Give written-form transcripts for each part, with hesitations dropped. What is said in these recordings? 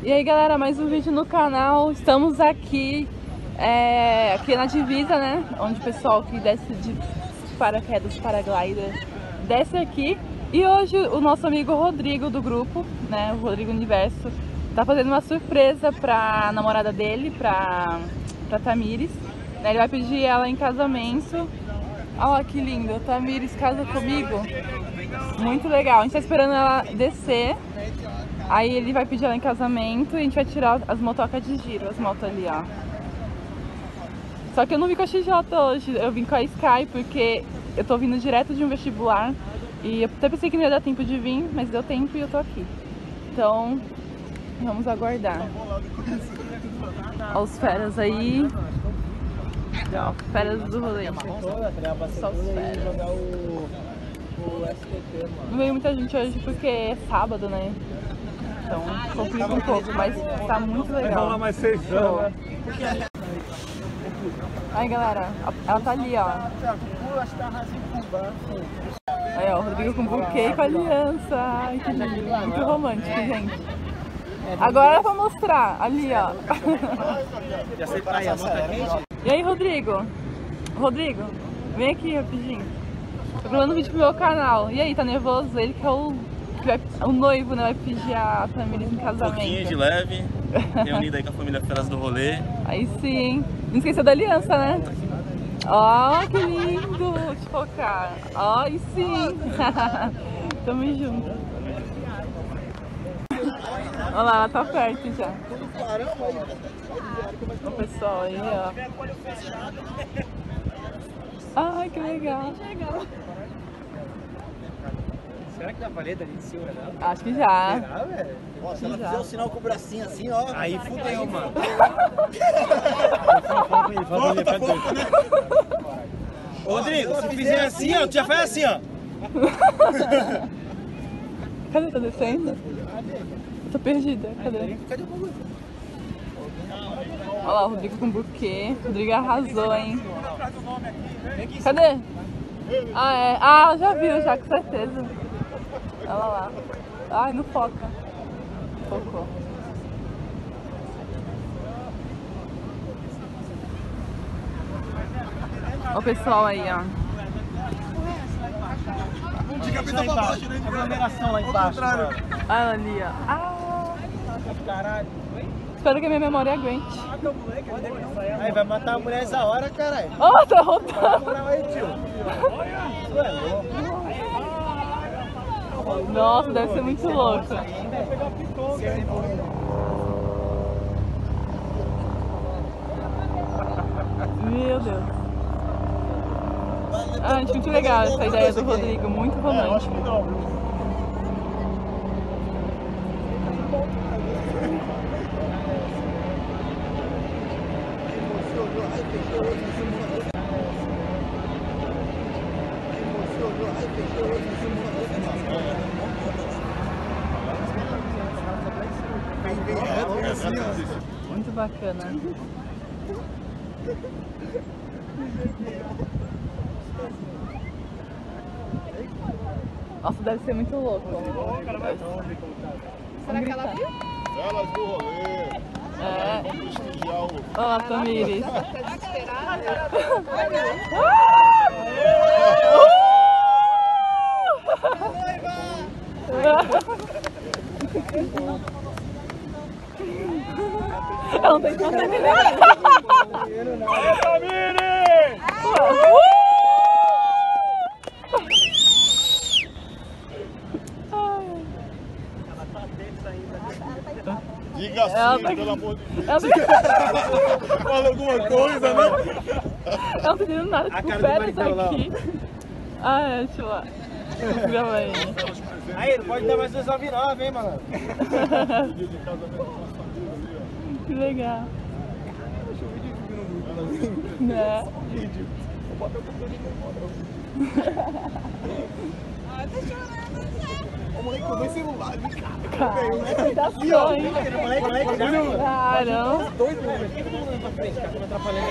E aí galera, mais um vídeo no canal. Estamos aqui na divisa, né? Onde o pessoal que desce de paraquedas, paraglider, desce aqui. E hoje o nosso amigo Rodrigo do grupo, né? O Rodrigo Universo, tá fazendo uma surpresa pra namorada dele, pra Tamires. Ele vai pedir ela em casamento. Olha que lindo, Tamires casa comigo. Muito legal, a gente tá esperando ela descer. Aí ele vai pedir ela em casamento e a gente vai tirar as motocas de giro, as motos ali, ó. Só que eu não vim com a XJ hoje, eu vim com a Sky porque eu tô vindo direto de um vestibular. E eu até pensei que não ia dar tempo de vir, mas deu tempo e eu tô aqui. Então, vamos aguardar. Olha os feras aí. Ó, feras do rolê. Só os feras. Não veio muita gente hoje porque é sábado, né? Então complica um pouco, mas tá muito legal. Aí galera, ela tá ali, ó. Aí ó, o Rodrigo com buquê e com aliança. Ai, que lindo. Muito romântico, gente. Agora eu vou mostrar, ali ó. E aí Rodrigo? Rodrigo, vem aqui rapidinho. Tô gravando vídeo pro meu canal. E aí, tá nervoso? Ele que é o noivo, né? Vai pedir a Tamires em casamento. Um pouquinho de leve, reunido aí com a família Feras do Rolê. Aí sim. Não esqueceu da aliança, né? Ó, que lindo! Deixa eu focar. Ó, aí sim. Tamo junto. Olha lá, ela tá perto já. O pessoal aí, ó. Ai, que legal. Será que dá paleta ali de cima, né? Acho que já. Será, velho? Ó, se ela fizer o sinal com o bracinho assim, ó. Aí fudeu, mano. Volta, né? Rodrigo, se fizer assim, ó, tu já faz assim, ó. Cadê? Tá descendo? Eu tô perdida. Cadê? Olha lá, o Rodrigo com buquê. O Rodrigo arrasou, hein? Cadê? Ah, é. Ah, já viu, já, com certeza. Olha lá. Ai, não foca. Focou. Olha o pessoal aí, ó. De cabeça pra baixo, né? Aglomeração lá embaixo. Olha ali, ó. Ah, Caralho. espero que a minha memória aguente. Aí vai matar a mulher essa hora, caralho. Oh, tá rodando. Moral aí, tio. Nossa, deve ser muito louco. Meu Deus. Ah, acho muito legal essa ideia do Rodrigo, muito romântico. Muito bacana. Nossa, deve ser muito louco. Será que ela viu? Elas do rolê. É. Vamos prestigiar o... Olá, Tamires. Tá desesperada? Ela não tem conta de nada. Aê, Tamires! Diga Ela sim, tá- pelo amor de Deus. Ela não Fala alguma coisa, né? ela não tá entendendo nada, tipo, cara do pera maridão lá, ó. aqui. Ah, é, deixa eu lá. Grava aí. Aí, não pode dar mais 299, hein, mano? Que legal. Né? O moleque com dois celulares, cara. Cara, tá só, hein? Moleque, já, mano. Caramba. Dois números. Por que todo mundo pra frente, cara? Tá me atrapalhando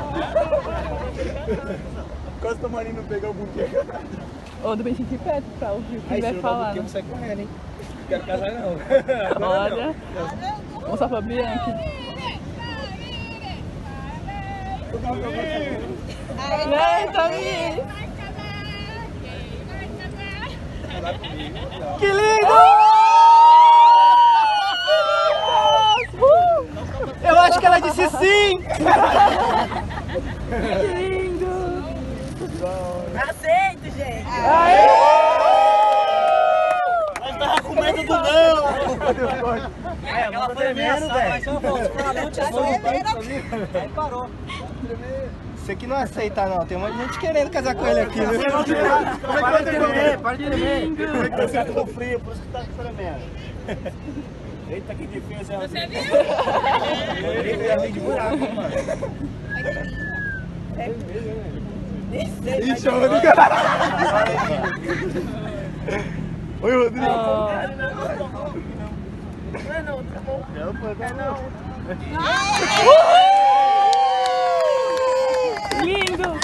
aí. Quase o Marino pegar o buquê. Ô, do bem aqui perto pra ouvir o que Aí, ele vai se eu dar o falar. buquê, eu Né? não sai correndo, hein? Não quero casar, não. Olha. mostrar pra Bianchi. E aí, Tami? Que lindo! Eu acho que ela disse sim! Que lindo! Aceito, gente! Aê! Nós tava com medo do não! Ela foi ameaçada, mas só voltou pra lá, aí parou. Isso aqui não aceita não, tem um monte de gente querendo casar com ele aqui, viu? Para de tremer, para de tremer. Você ficou frio, por isso que tá tremendo. Eita, que difícil, é Você viu? Rodrigo ia vir de buraco, mano. Ixi, o Rodrigo. Oi, Rodrigo. Lindo!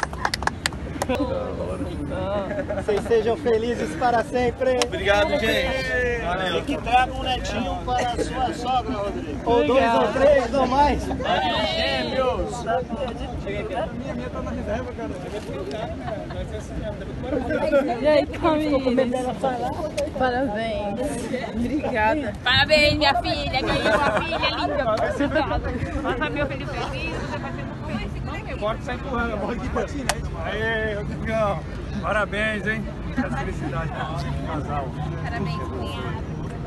Vocês sejam felizes para sempre. Obrigado, gente. Valeu. E que traga um netinho para a sua sogra, Rodrigo. Ou Legal. 2 ou 3 ou mais. Gêmeos. Minha tá na reserva, cara. E aí, Camila? Parabéns. Obrigada. Parabéns, minha filha, ganhou uma filha linda. Passa meu feliz feliz, você vai ser muito feliz. Pode sair empurrando, bola de patinete. Aê, Rodrigão. Parabéns, hein? Essa felicidade do casal. Parabéns, cunhado.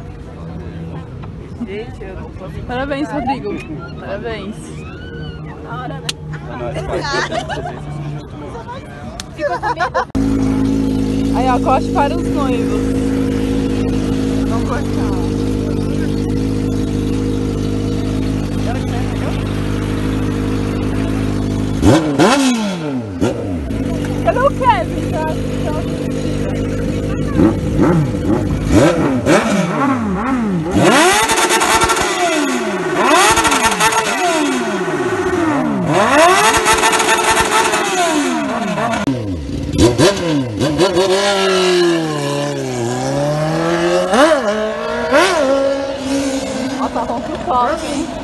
Parabéns, Rodrigo. Parabéns. A hora, né? Aí, ó, corte para os noivos. Vamos cortar. Cadê o Kevin? Nossa, vamos pro top, hein?